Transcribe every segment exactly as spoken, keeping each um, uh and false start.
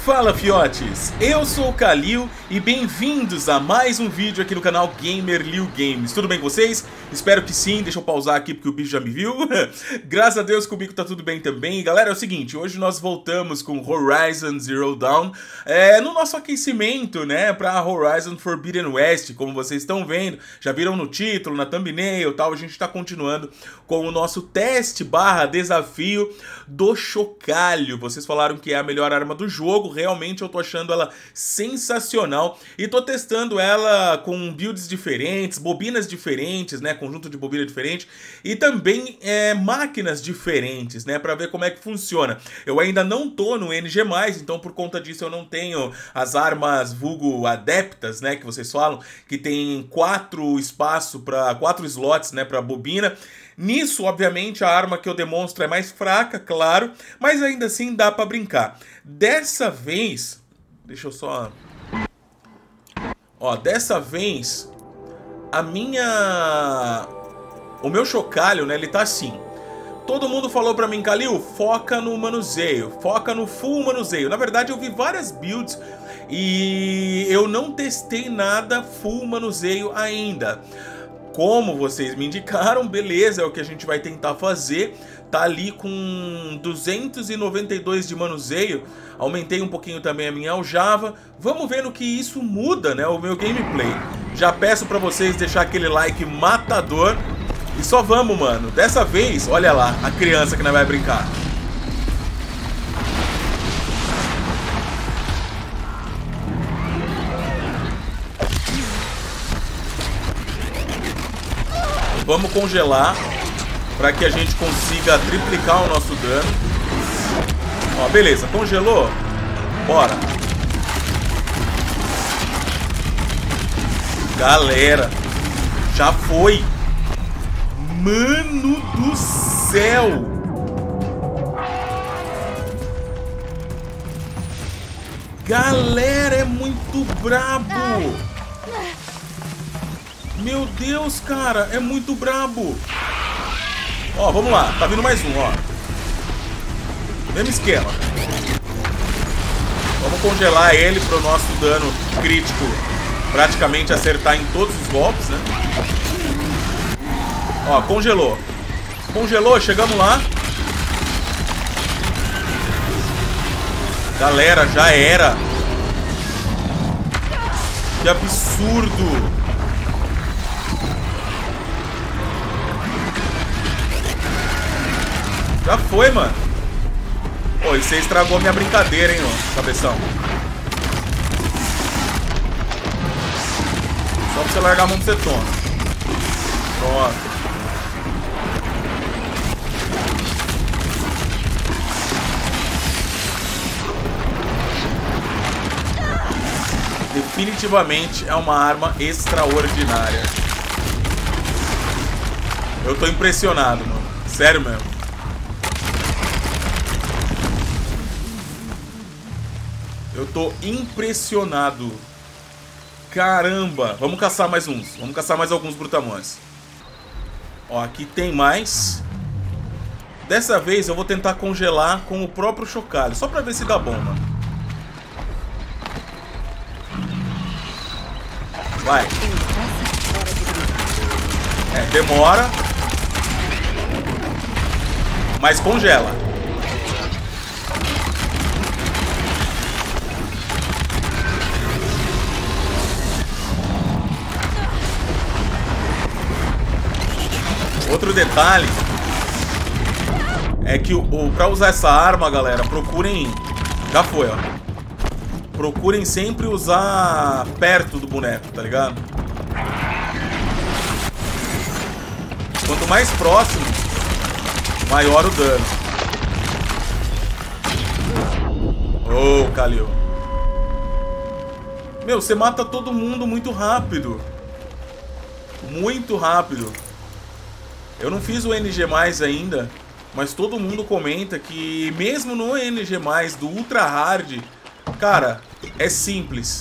Fala fiotes, eu sou o Kalil e bem-vindos a mais um vídeo aqui no canal Gamer Liu Games. Tudo bem com vocês? Espero que sim, deixa eu pausar aqui porque o bicho já me viu. Graças a Deus comigo tá tudo bem também. E galera, é o seguinte, hoje nós voltamos com Horizon Zero Dawn é, no nosso aquecimento, né, pra Horizon Forbidden West. Como vocês estão vendo, já viram no título, na thumbnail e tal, a gente tá continuando com o nosso teste barra desafio do chocalho. Vocês falaram que é a melhor arma do jogo. Realmente eu tô achando ela sensacional e tô testando ela com builds diferentes, bobinas diferentes, né, conjunto de bobina diferente e também é, máquinas diferentes, né, pra ver como é que funciona. Eu ainda não tô no N G mais, então por conta disso eu não tenho as armas vulgo adeptas, né, que vocês falam, que tem quatro espaços para quatro slots, né, pra bobina. Nisso, obviamente, a arma que eu demonstro é mais fraca, claro, mas ainda assim dá pra brincar. Dessa vez, deixa eu só... Ó, dessa vez, a minha... O meu chocalho, né, ele tá assim. Todo mundo falou pra mim, Kalil, foca no manuseio, foca no full manuseio. Na verdade, eu vi várias builds e eu não testei nada full manuseio ainda. Como vocês me indicaram, beleza, é o que a gente vai tentar fazer. Tá ali com duzentos e noventa e dois de manuseio. Aumentei um pouquinho também a minha aljava. Vamos ver no que isso muda, né, o meu gameplay. Já peço pra vocês deixar aquele like matador. E só vamos, mano. Dessa vez, olha lá, a criança que nós vai brincar. Vamos congelar para que a gente consiga triplicar o nosso dano. Ó, beleza, congelou. Bora. Galera, já foi. Mano do céu. Galera, é muito brabo. Meu Deus, cara, é muito brabo. Ó, vamos lá, tá vindo mais um, ó. Mesmo esquema. Vamos congelar ele pro nosso dano crítico praticamente acertar em todos os golpes, né? Ó, congelou. Congelou, chegamos lá. Galera, já era. Que absurdo. Já foi, mano. Pô, e você estragou minha brincadeira, hein, ó, cabeção. Só pra você largar a mão que você toma. Pronto. Definitivamente é uma arma extraordinária. Eu tô impressionado, mano. Sério mesmo. Eu tô impressionado. Caramba. Vamos caçar mais uns. Vamos caçar mais alguns brutamões. Ó, aqui tem mais. Dessa vez eu vou tentar congelar com o próprio chocalho. Só pra ver se dá bom, mano. Vai. É, demora. Mas congela. Outro detalhe é que o, o, pra usar essa arma, galera, procurem... Já foi, ó. Procurem sempre usar perto do boneco, tá ligado? Quanto mais próximo, maior o dano. Ô, Kalil. Meu, você mata todo mundo muito rápido. Muito rápido. Eu não fiz o N G mais ainda, mas todo mundo comenta que mesmo no N G mais do Ultra Hard, cara, é simples.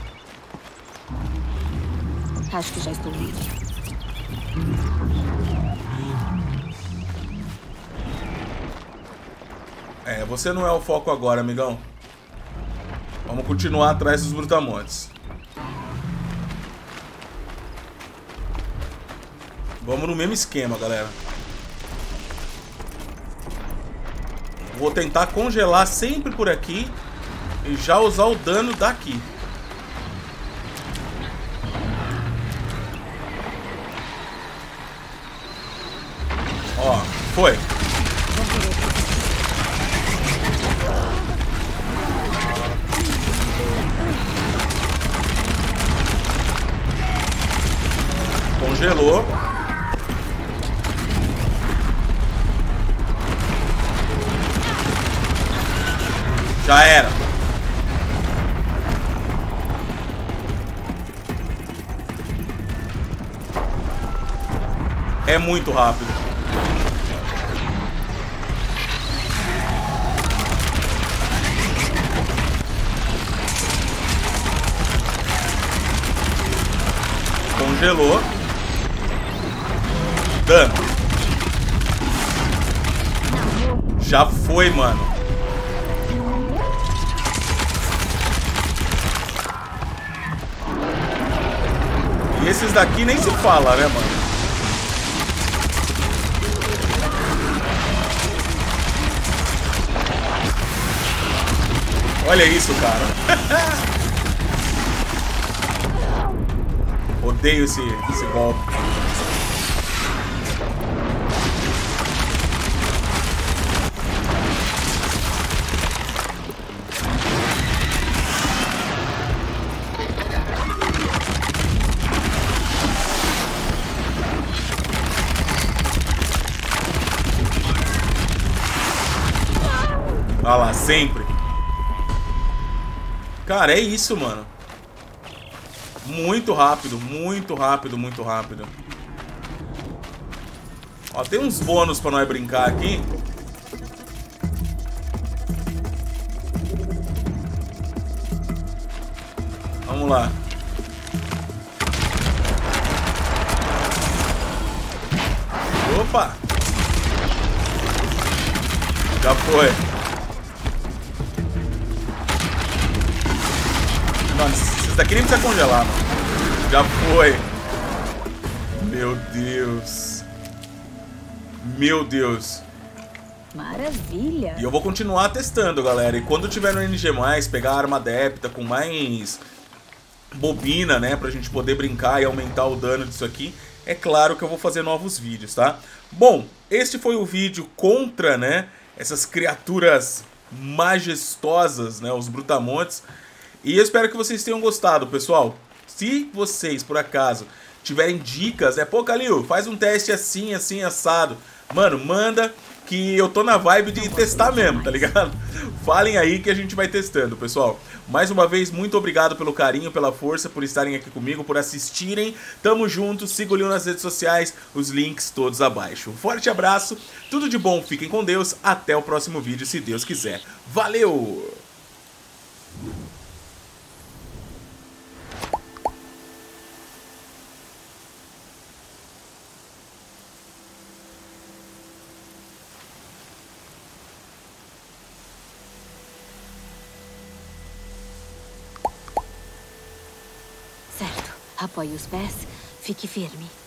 Acho que já estou livre. É, você não é o foco agora, amigão. Vamos continuar atrás dos brutamontes. Vamos no mesmo esquema, galera. Vou tentar congelar sempre por aqui e já usar o dano daqui. Ó, foi. Congelou. Já era. É muito rápido. Congelou. Dano. Já foi, mano. E esses daqui nem se fala, né, mano? Olha isso, cara. Odeio esse, esse golpe. Olha lá, sempre. Cara, é isso, mano. Muito rápido, muito rápido, muito rápido. Ó, tem uns bônus pra nós brincar aqui. Vamos lá. Opa! Já foi. Mano, esses daqui nem precisa congelar, mano. Já foi. Meu Deus. Meu Deus. Maravilha. E eu vou continuar testando, galera. E quando tiver no N G mais, pegar a arma adepta com mais bobina, né? Pra gente poder brincar e aumentar o dano disso aqui. É claro que eu vou fazer novos vídeos, tá? Bom, este foi o vídeo contra, né? Essas criaturas majestosas, né? Os brutamontes. E eu espero que vocês tenham gostado, pessoal. Se vocês, por acaso, tiverem dicas, é, pô, Kalil, faz um teste assim, assim, assado. Mano, manda que eu tô na vibe de testar mesmo, tá ligado? Falem aí que a gente vai testando, pessoal. Mais uma vez, muito obrigado pelo carinho, pela força, por estarem aqui comigo, por assistirem. Tamo junto, siga o Leo nas redes sociais, os links todos abaixo. Um forte abraço, tudo de bom, fiquem com Deus, até o próximo vídeo, se Deus quiser. Valeu! Certo. Apoie os pés. Fique firme.